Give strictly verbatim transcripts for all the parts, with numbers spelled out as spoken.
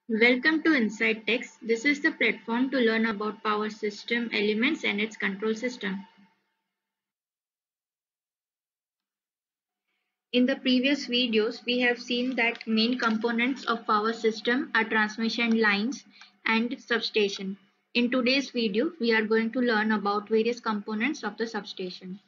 Welcome to Inside Text. This is the platform to learn about power system elements and its control system. In the previous videos, we have seen that main components of power system are transmission lines and substation. In today's video, we are going to learn about various components of the substation.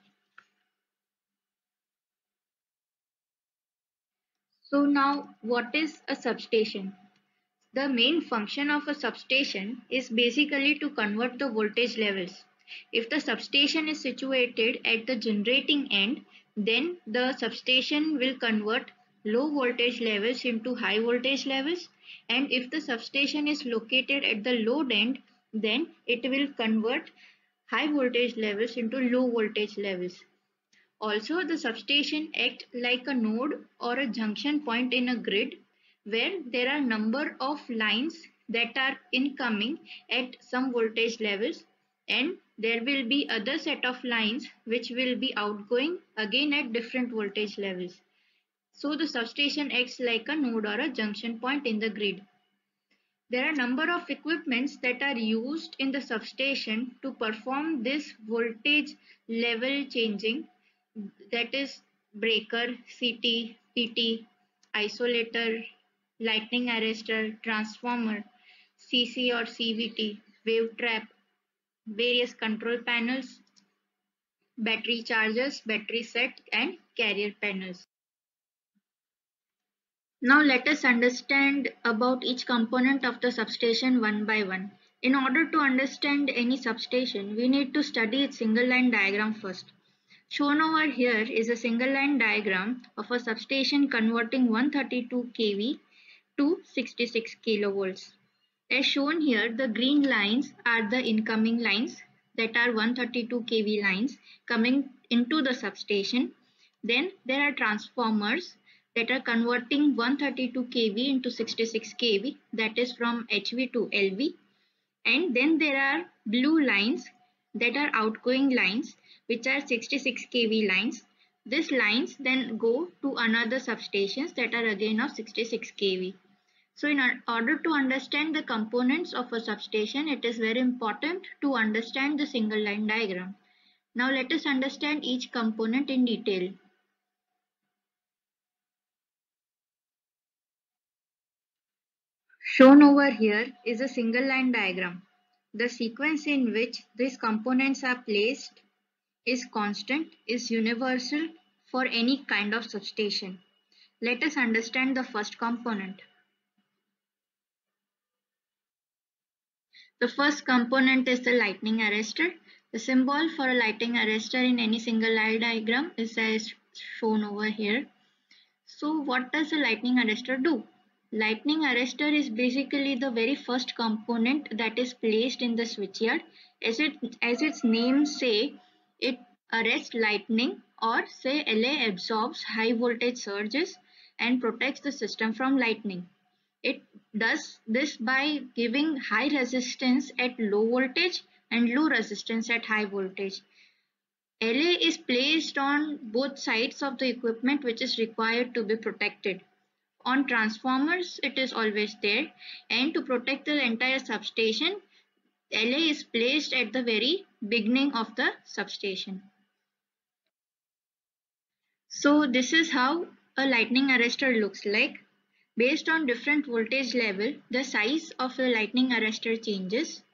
So now, what is a substation? The main function of a substation is basically to convert the voltage levels. If the substation is situated at the generating end, then the substation will convert low voltage levels into high voltage levels, and if the substation is located at the load end, then it will convert high voltage levels into low voltage levels. Also, the substation acts like a node or a junction point in a grid where there are number of lines that are incoming at some voltage levels, and there will be other set of lines which will be outgoing again at different voltage levels. So the substation acts like a node or a junction point in the grid. There are a number of equipments that are used in the substation to perform this voltage level changing, that is breaker, C T, P T, isolator, lightning arrestor, transformer, C C or C V T, wave trap, various control panels, battery chargers, battery set and carrier panels. Now let us understand about each component of the substation one by one. In order to understand any substation, we need to study its single line diagram first. Shown over here is a single line diagram of a substation converting one hundred thirty-two k V to sixty-six kilovolts. As shown here, the green lines are the incoming lines, that are one hundred thirty-two k V lines coming into the substation. Then there are transformers that are converting one hundred thirty-two k V into sixty-six k V, that is from H V to L V. And then there are blue lines that are outgoing lines, which are sixty-six k V lines. These lines then go to another substations that are again of sixty-six k V. So in order to understand the components of a substation, it is very important to understand the single line diagram. Now let us understand each component in detail. Shown over here is a single line diagram. The sequence in which these components are placed is constant, is universal for any kind of substation. Let us understand the first component. The first component is the lightning arrestor. The symbol for a lightning arrestor in any single line diagram is as shown over here. So what does a lightning arrestor do? Lightning arrestor is basically the very first component that is placed in the switchyard. As it as its name say, it arrests lightning, or say L A absorbs high voltage surges and protects the system from lightning. It does this by giving high resistance at low voltage and low resistance at high voltage. L A is placed on both sides of the equipment which is required to be protected. On transformers, it is always there, and to protect the entire substation, L A is placed at the very beginning of the substation. So this is how a lightning arrestor looks like. Based on different voltage level, the size of the lightning arrestor changes.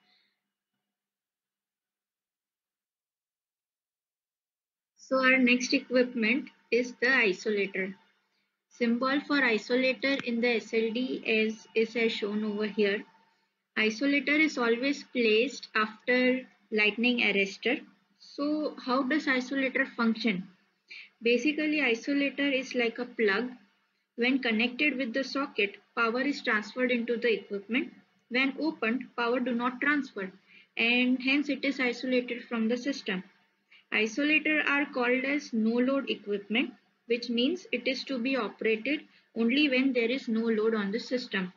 So our next equipment is the isolator. Symbol for isolator in the S L D is, is as shown over here. Isolator is always placed after lightning arrestor. So how does isolator function? Basically, isolator is like a plug. When connected with the socket, power is transferred into the equipment. When opened, power do not transfer, and hence it is isolated from the system. Isolator are called as no-load equipment, which means it is to be operated only when there is no load on the system.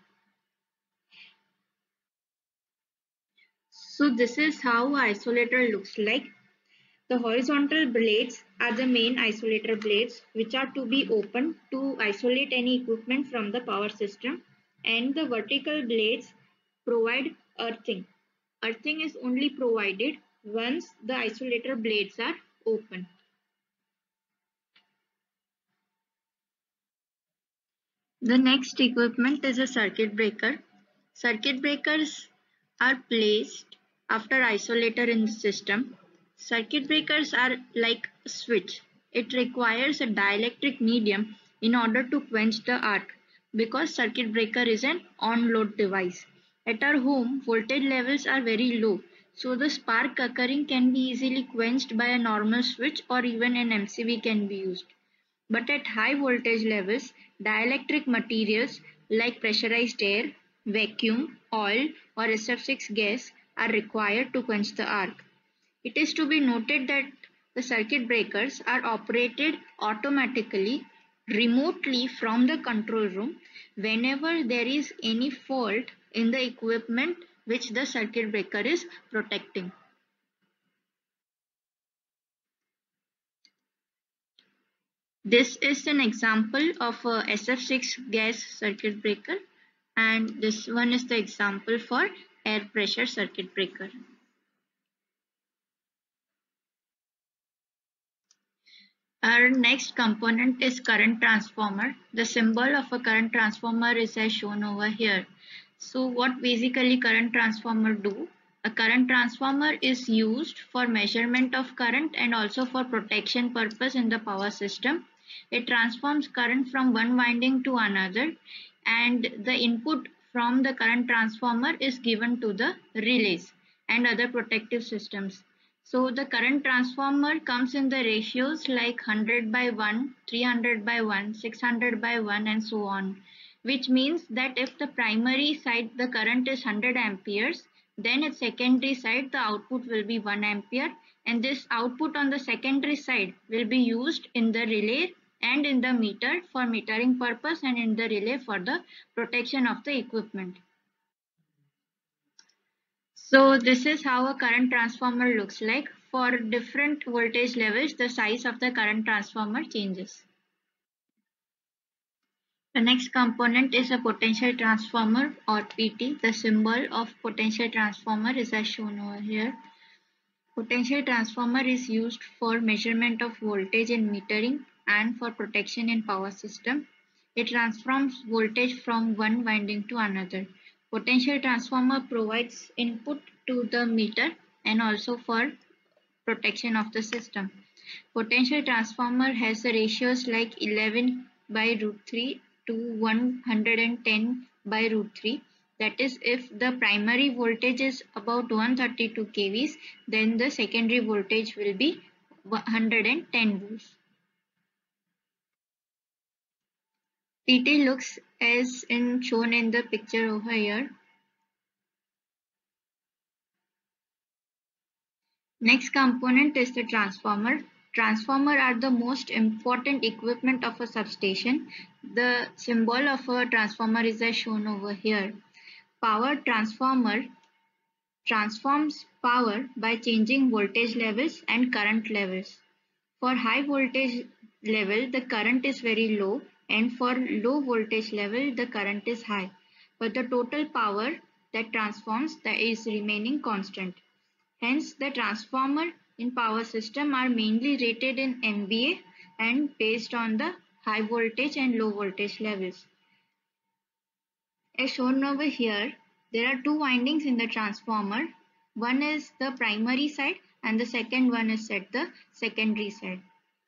So this is how isolator looks like. The horizontal blades are the main isolator blades, which are to be opened to isolate any equipment from the power system. and the vertical blades provide earthing. Earthing is only provided once the isolator blades are open. The next equipment is a circuit breaker. Circuit breakers are placed after isolator in the system. Circuit breakers are like a switch. It requires a dielectric medium in order to quench the arc because circuit breaker is an on-load device. At our home, voltage levels are very low, so the spark occurring can be easily quenched by a normal switch or even an M C B can be used. But at high voltage levels, dielectric materials like pressurized air, vacuum, oil, or S F six gas are required to quench the arc. It is to be noted that the circuit breakers are operated automatically remotely from the control room whenever there is any fault in the equipment which the circuit breaker is protecting. This is an example of a S F six gas circuit breaker, and this one is the example for air pressure circuit breaker. Our next component is current transformer. The symbol of a current transformer is as shown over here. So what basically current transformer do? A current transformer is used for measurement of current and also for protection purpose in the power system. It transforms current from one winding to another, and the input from the current transformer is given to the relays and other protective systems. So the current transformer comes in the ratios like one hundred by one, three hundred by one, six hundred by one, and so on, which means that if the primary side the current is one hundred amperes, then at secondary side the output will be one ampere, and this output on the secondary side will be used in the relay and in the meter for metering purpose and in the relay for the protection of the equipment. So this is how a current transformer looks like. For different voltage levels, the size of the current transformer changes. The next component is a potential transformer or P T. The symbol of potential transformer is as shown over here. Potential transformer is used for measurement of voltage in metering and for protection in power system. It transforms voltage from one winding to another. Potential transformer provides input to the meter and also for protection of the system. Potential transformer has the ratios like eleven by root three to one hundred ten by root three. That is, if the primary voltage is about one hundred thirty-two kVs, then the secondary voltage will be one hundred ten volts. P T looks as in shown in the picture over here. Next component is the transformer. Transformer are the most important equipment of a substation. The symbol of a transformer is as shown over here. Power transformer transforms power by changing voltage levels and current levels. For high voltage level, the current is very low, and for low voltage level, the current is high. But the total power that transforms that is remaining constant. Hence, the transformer in power system are mainly rated in M V A and based on the high voltage and low voltage levels. As shown over here, there are two windings in the transformer. One is the primary side and the second one is at the secondary side.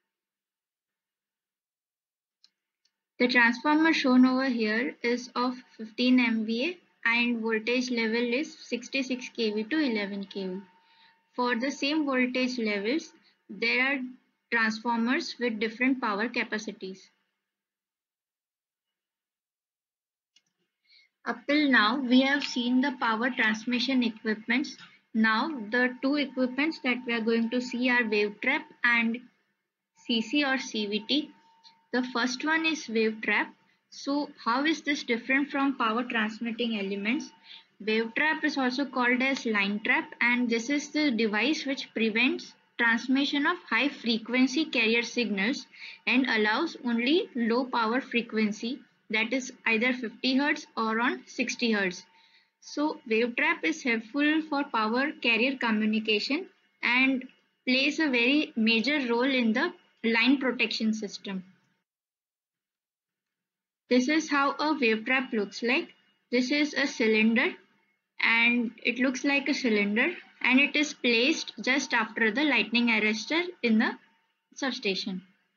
The transformer shown over here is of fifteen M V A and voltage level is sixty-six k V to eleven k V. For the same voltage levels, there are transformers with different power capacities. Up till now, we have seen the power transmission equipments. Now, the two equipments that we are going to see are wave trap and C C or C V T. The first one is wave trap. So, how is this different from power transmitting elements? Wave trap is also called as line trap, and this is the device which prevents transmission of high frequency carrier signals and allows only low power frequency that is either fifty hertz or on sixty hertz. So wave trap is helpful for power carrier communication and plays a very major role in the line protection system. This is how a wave trap looks like. This is a cylinder and it looks like a cylinder and it is placed just after the lightning arrestor in the substation.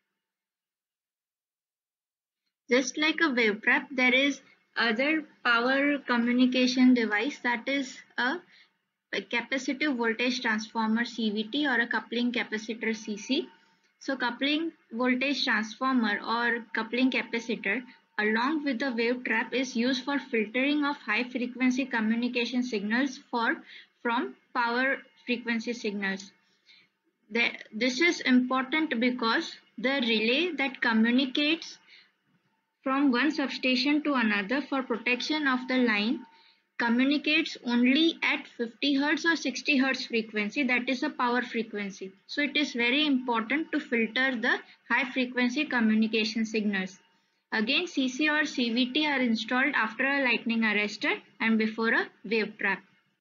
Just like a wave trap, there is other power communication device, that is a, a capacitive voltage transformer C V T or a coupling capacitor C C. So coupling voltage transformer or coupling capacitor along with the wave trap is used for filtering of high frequency communication signals for from power frequency signals. The, this is important because the relay that communicates from one substation to another for protection of the line communicates only at fifty hertz or sixty hertz frequency, that is a power frequency. So it is very important to filter the high frequency communication signals. Again, C C or C V T are installed after a lightning arrestor and before a wave trap.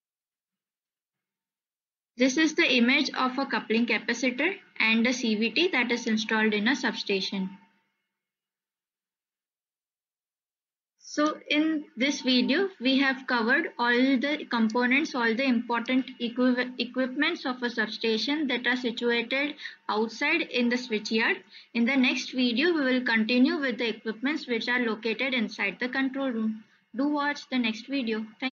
This is the image of a coupling capacitor and a C V T that is installed in a substation. So in this video, we have covered all the components, all the important equi equipments of a substation that are situated outside in the switchyard. In the next video, we will continue with the equipments which are located inside the control room. Do watch the next video. Thank